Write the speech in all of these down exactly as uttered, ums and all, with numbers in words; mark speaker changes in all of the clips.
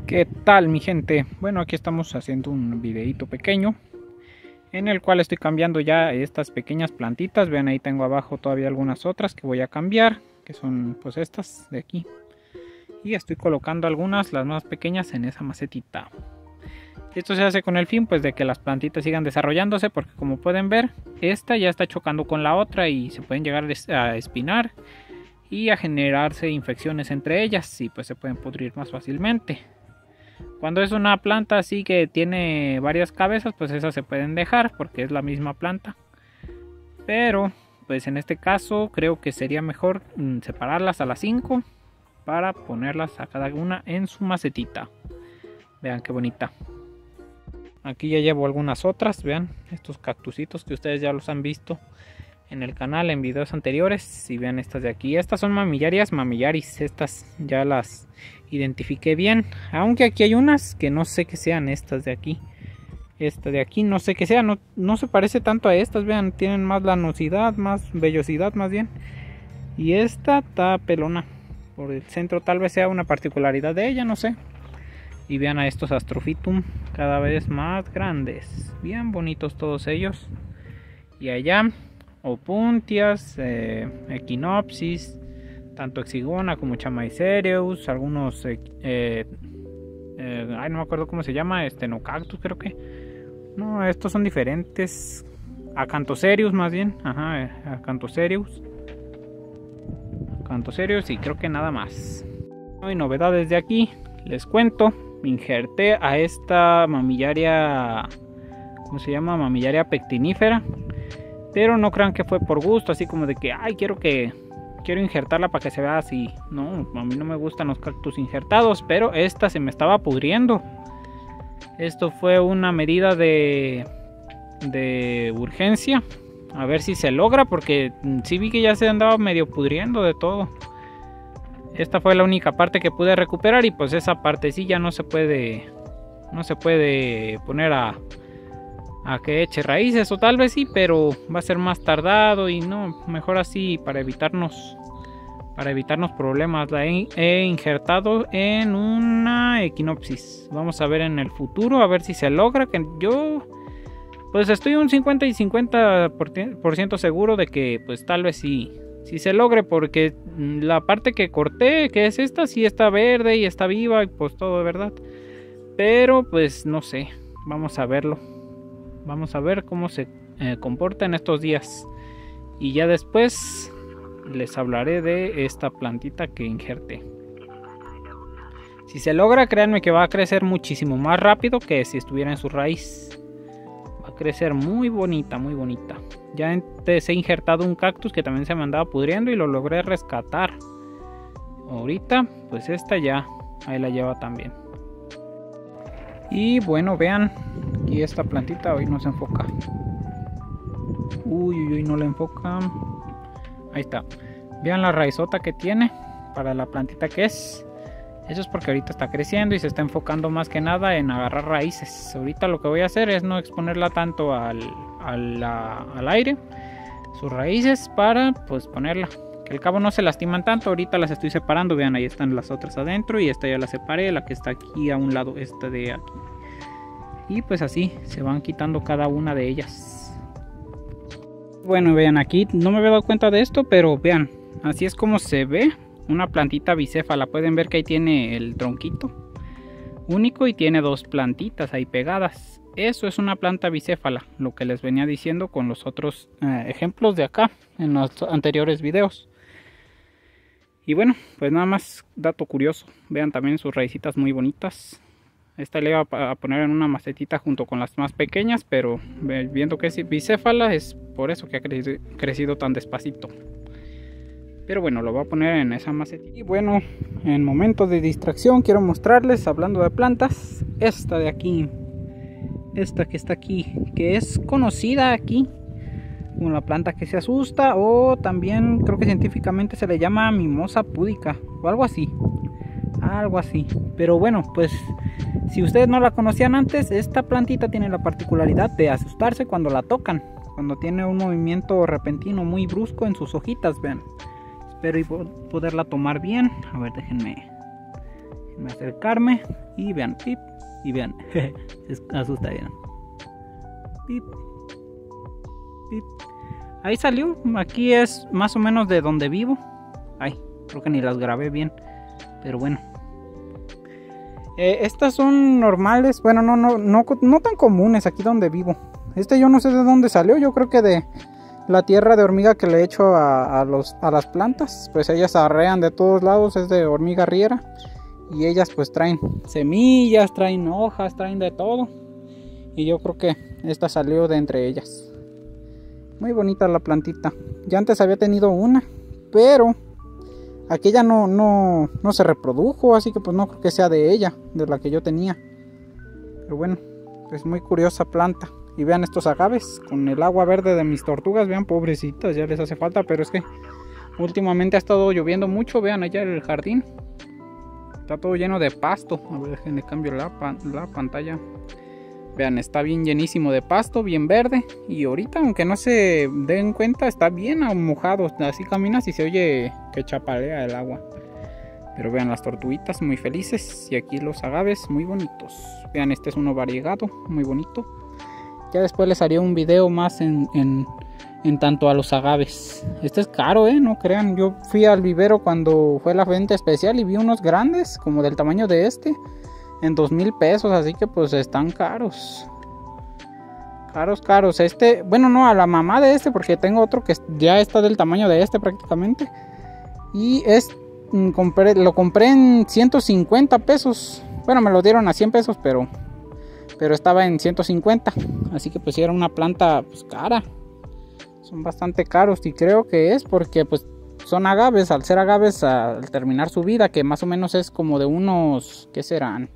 Speaker 1: ¿Qué tal, mi gente? Bueno, aquí estamos haciendo un videito pequeño en el cual estoy cambiando ya estas pequeñas plantitas. Vean, ahí tengo abajo todavía algunas otras que voy a cambiar, que son pues estas de aquí, y estoy colocando algunas, las más pequeñas, en esa macetita. Esto se hace con el fin pues de que las plantitas sigan desarrollándose, porque como pueden ver, esta ya está chocando con la otra y se pueden llegar a espinar y a generarse infecciones entre ellas, y pues se pueden pudrir más fácilmente. Cuando es una planta así que tiene varias cabezas, pues esas se pueden dejar porque es la misma planta. Pero pues en este caso creo que sería mejor separarlas a las cinco para ponerlas a cada una en su macetita. Vean qué bonita. Aquí ya llevo algunas otras, vean estos cactusitos que ustedes ya los han visto en el canal en videos anteriores. Y vean estas de aquí, estas son mamillarias mamillaris, estas ya las identifiqué bien, aunque aquí hay unas que no sé que sean estas de aquí. Esta de aquí no sé que sea, no, no se parece tanto a estas, vean, tienen más lanosidad, más vellosidad más bien. Y esta está pelona por el centro, tal vez sea una particularidad de ella, no sé. Y vean a estos Astrophytum, cada vez más grandes, bien bonitos todos ellos. Y allá Opuntias, eh, Echinopsis, tanto Exigona como Chamaecereus, algunos eh, eh, eh, ay, no me acuerdo cómo se llama, Stenocactus creo que. No, estos son diferentes. Acanthocerius más bien, ajá, eh, Acanthocerius. Acanthocerius y creo que nada más. No hay novedades de aquí, les cuento. Injerté a esta mamillaria, ¿cómo se llama? Mamillaria pectinífera. Pero no crean que fue por gusto, así como de que, ay, quiero que quiero injertarla para que se vea así. No, a mí no me gustan los cactus injertados, pero esta se me estaba pudriendo. Esto fue una medida de, de urgencia. A ver si se logra, porque sí vi que ya se andaba medio pudriendo de todo. Esta fue la única parte que pude recuperar, y pues esa parte sí ya no se puede, no se puede poner a... a que eche raíces, o tal vez sí, pero va a ser más tardado y no, mejor así para evitarnos para evitarnos problemas. La he, he injertado en una Echinopsis. Vamos a ver en el futuro, a ver si se logra, que yo pues estoy un cincuenta y cincuenta por ciento seguro de que pues tal vez sí, sí se logre, porque la parte que corté, que es esta, sí está verde y está viva y pues todo de verdad, pero pues no sé, vamos a verlo. Vamos a ver cómo se eh, comporta en estos días. Y ya después les hablaré de esta plantita que injerté. Si se logra, créanme que va a crecer muchísimo más rápido que si estuviera en su raíz. Va a crecer muy bonita, muy bonita. Ya antes he injertado un cactus que también se me andaba pudriendo y lo logré rescatar. Ahorita, pues esta ya, ahí la lleva también. Y bueno, vean, aquí esta plantita hoy no se enfoca. Uy, uy, uy, no la enfoca. Ahí está. Vean la raizota que tiene para la plantita que es. Eso es porque ahorita está creciendo y se está enfocando más que nada en agarrar raíces. Ahorita lo que voy a hacer es no exponerla tanto al, al, al aire, sus raíces, para pues ponerla. Que al cabo no se lastiman tanto. Ahorita las estoy separando. Vean, ahí están las otras adentro. Y esta ya la separé. La que está aquí a un lado, esta de aquí. Y pues así se van quitando cada una de ellas. Bueno, vean, aquí no me había dado cuenta de esto, pero vean, así es como se ve una plantita bicéfala. Pueden ver que ahí tiene el tronquito único y tiene dos plantitas ahí pegadas. Eso es una planta bicéfala, lo que les venía diciendo con los otros eh, ejemplos de acá en los anteriores videos. Y bueno, pues nada más dato curioso. Vean también sus raicitas muy bonitas. Esta le iba a poner en una macetita junto con las más pequeñas, pero viendo que es bicéfala, es por eso que ha crecido, crecido tan despacito. Pero bueno, lo voy a poner en esa macetita. Y bueno, en momentos de distracción quiero mostrarles, hablando de plantas, esta de aquí. Esta que está aquí, que es conocida aquí como la planta que se asusta, o también creo que científicamente se le llama mimosa púdica o algo así, algo así. Pero bueno, pues si ustedes no la conocían antes, esta plantita tiene la particularidad de asustarse cuando la tocan, cuando tiene un movimiento repentino muy brusco en sus hojitas. Vean, espero poderla tomar bien. A ver, déjenme Déjenme acercarme y vean, pip, y vean, se asusta, vean. Pip, pip. Ahí salió, aquí es más o menos de donde vivo. Ay, creo que ni las grabé bien, pero bueno. Eh, estas son normales, bueno, no, no, no, no tan comunes aquí donde vivo. Este yo no sé de dónde salió, yo creo que de la tierra de hormiga que le echo a, a, los, a las plantas. Pues ellas arrean de todos lados, es de hormiga riera. Y ellas pues traen semillas, traen hojas, traen de todo. Y yo creo que esta salió de entre ellas. Muy bonita la plantita. Ya antes había tenido una, pero aquella no, no, no se reprodujo, así que pues no creo que sea de ella, de la que yo tenía. Pero bueno, es muy curiosa planta. Y vean estos agaves con el agua verde de mis tortugas. Vean, pobrecitas, ya les hace falta, pero es que últimamente ha estado lloviendo mucho. Vean allá el jardín. Está todo lleno de pasto. A ver, déjenme cambio la, la pantalla. Vean, está bien llenísimo de pasto, bien verde. Y ahorita, aunque no se den cuenta, está bien mojado. Así caminas y se oye que chapalea el agua. Pero vean las tortuguitas muy felices. Y aquí los agaves muy bonitos. Vean, este es uno variegado, muy bonito. Ya después les haría un video más en, en, en tanto a los agaves. Este es caro, eh, no crean. Yo fui al vivero cuando fue la venta especial y vi unos grandes, como del tamaño de este, en dos mil pesos, así que pues están caros. Caros, caros. Este, bueno, no, a la mamá de este, porque tengo otro que ya está del tamaño de este prácticamente. Y es, compré, lo compré en ciento cincuenta pesos. Bueno, me lo dieron a cien pesos, pero... pero estaba en ciento cincuenta, así que pues era una planta pues cara. Son bastante caros y creo que es porque pues son agaves, al ser agaves al terminar su vida, que más o menos es como de unos, ¿qué serán?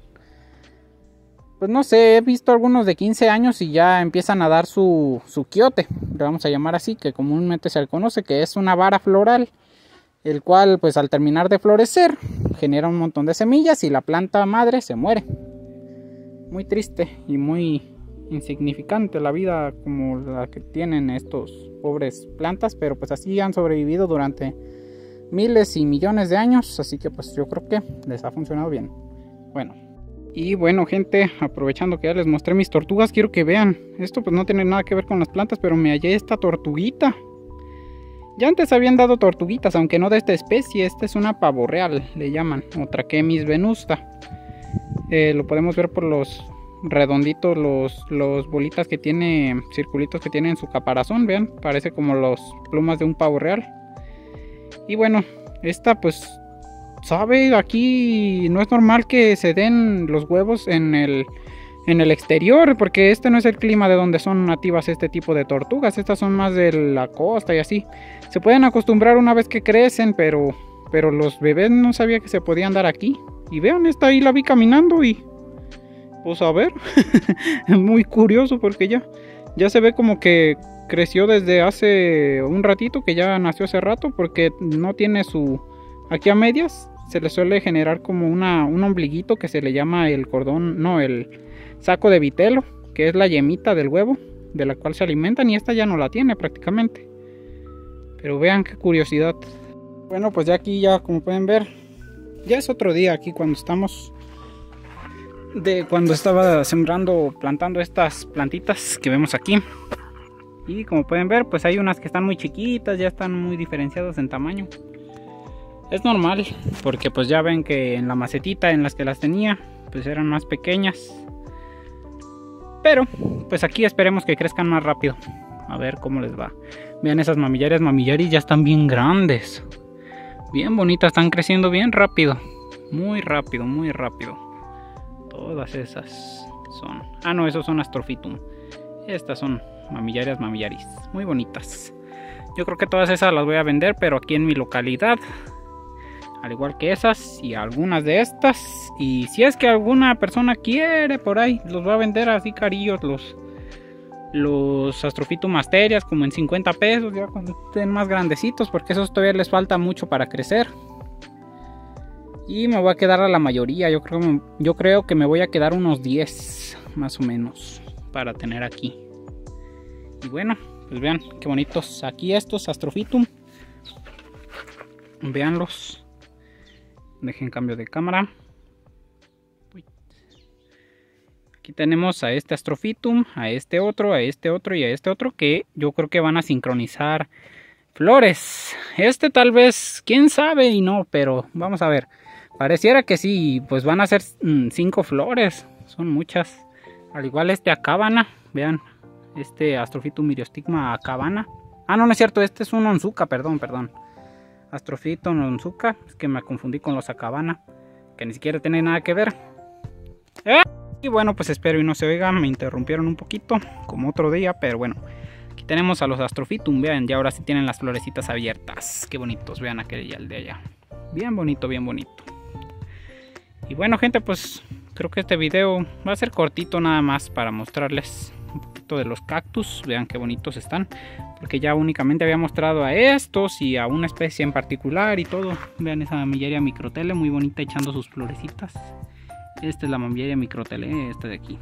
Speaker 1: Pues no sé, he visto algunos de quince años y ya empiezan a dar su, su quiote, le vamos a llamar así, que comúnmente se le conoce, que es una vara floral, el cual pues al terminar de florecer genera un montón de semillas y la planta madre se muere. Muy triste y muy insignificante la vida como la que tienen estos pobres plantas, pero pues así han sobrevivido durante miles y millones de años, así que pues yo creo que les ha funcionado bien. Bueno, y bueno gente, aprovechando que ya les mostré mis tortugas, quiero que vean, esto pues no tiene nada que ver con las plantas, pero me hallé esta tortuguita. Ya antes habían dado tortuguitas, aunque no de esta especie, esta es una pavo real, le llaman, o Trachemis venusta. Eh, lo podemos ver por los redonditos, los, los bolitas que tiene, circulitos que tiene en su caparazón, vean, parece como las plumas de un pavo real. Y bueno, esta pues, sabe, aquí no es normal que se den los huevos en el, en el exterior, porque este no es el clima de donde son nativas este tipo de tortugas, estas son más de la costa y así. Se pueden acostumbrar una vez que crecen, pero, pero los bebés no sabía que se podían dar aquí. Y vean, esta ahí la vi caminando y... pues a ver, muy curioso porque ya, ya se ve como que creció desde hace un ratito, que ya nació hace rato, porque no tiene su... aquí a medias se le suele generar como una, un ombliguito que se le llama el cordón, no, el saco de vitelo, que es la yemita del huevo, de la cual se alimentan, y esta ya no la tiene prácticamente. Pero vean qué curiosidad. Bueno, pues ya aquí ya como pueden ver, ya es otro día aquí cuando estamos de cuando estaba sembrando, plantando estas plantitas que vemos aquí. Y como pueden ver, pues hay unas que están muy chiquitas, ya están muy diferenciadas en tamaño. Es normal, porque pues ya ven que en la macetita en las que las tenía, pues eran más pequeñas. Pero pues aquí esperemos que crezcan más rápido. A ver cómo les va. Vean esas mamillarias, mamillaris ya están bien grandes. Bien bonitas, están creciendo bien rápido. Muy rápido, muy rápido. Todas esas son... ah, no, esos son Astrophytum. Estas son mamillarias, mamillaris. Muy bonitas. Yo creo que todas esas las voy a vender, pero aquí en mi localidad. Al igual que esas y algunas de estas. Y si es que alguna persona quiere por ahí, los va a vender así carillos los... los Astrophytum asterias, como en cincuenta pesos, ya cuando estén más grandecitos, porque esos todavía les falta mucho para crecer. Y me voy a quedar a la mayoría, yo creo, yo creo que me voy a quedar unos diez más o menos para tener aquí. Y bueno, pues vean qué bonitos aquí estos Astrophytum. Veanlos. Dejen cambio de cámara. Aquí tenemos a este Astrophytum, a este otro, a este otro y a este otro que yo creo que van a sincronizar flores. Este tal vez, quién sabe y no, pero vamos a ver. Pareciera que sí, pues van a ser mmm, cinco flores, son muchas. Al igual este Acabana, vean, este Astrophytum myriostigma Acabana. Ah, no, no es cierto, este es un Onzuka, perdón, perdón. Astrophytum Onzuka, es que me confundí con los Acabana, que ni siquiera tienen nada que ver. ¡Eh! Y bueno, pues espero y no se oigan, me interrumpieron un poquito, como otro día, pero bueno. Aquí tenemos a los Astrophytum, vean, ya ahora sí tienen las florecitas abiertas. Qué bonitos, vean aquel y el de allá. Bien bonito, bien bonito. Y bueno, gente, pues creo que este video va a ser cortito nada más para mostrarles un poquito de los cactus. Vean qué bonitos están, porque ya únicamente había mostrado a estos y a una especie en particular y todo. Vean esa Mamillaria microtele, muy bonita, echando sus florecitas. Esta es la Mamillaria microtele, esta de aquí.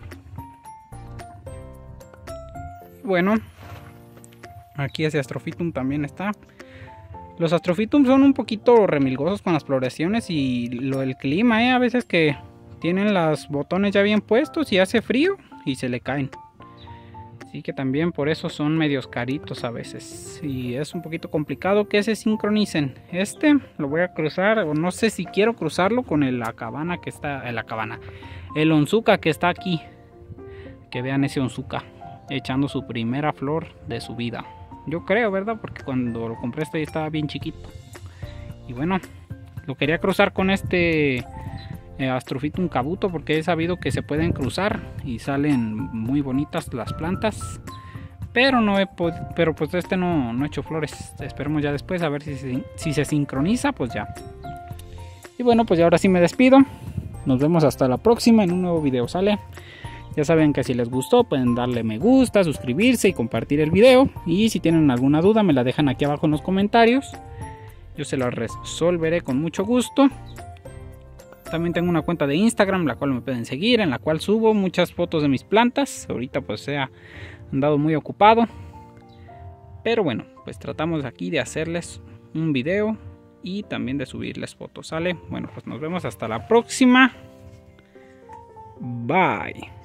Speaker 1: Bueno, aquí ese Astrophytum también está. Los Astrophytum son un poquito remilgosos con las floraciones y lo del clima, ¿eh? A veces que tienen los botones ya bien puestos y hace frío y se le caen. Así que también por eso son medios caritos a veces. Y es un poquito complicado que se sincronicen. Este lo voy a cruzar, o no sé si quiero cruzarlo con el Acabana que está, el Acabana, el Onzuka que está aquí. Que vean ese Onzuka echando su primera flor de su vida. Yo creo, ¿verdad? Porque cuando lo compré este estaba bien chiquito. Y bueno, lo quería cruzar con este eh, Astrophytum cabuto, porque he sabido que se pueden cruzar y salen muy bonitas las plantas. Pero no he pero pues este no, no he hecho flores. Esperemos ya después a ver si se, si se sincroniza, pues ya. Y bueno, pues ya ahora sí me despido. Nos vemos hasta la próxima en un nuevo video, ¿sale? Ya saben que si les gustó pueden darle me gusta, suscribirse y compartir el video. Y si tienen alguna duda me la dejan aquí abajo en los comentarios. Yo se la resolveré con mucho gusto. También tengo una cuenta de Instagram, la cual me pueden seguir, en la cual subo muchas fotos de mis plantas. Ahorita pues se ha andado muy ocupado. Pero bueno, pues tratamos aquí de hacerles un video y también de subirles fotos, ¿sale? Bueno, pues nos vemos hasta la próxima. Bye.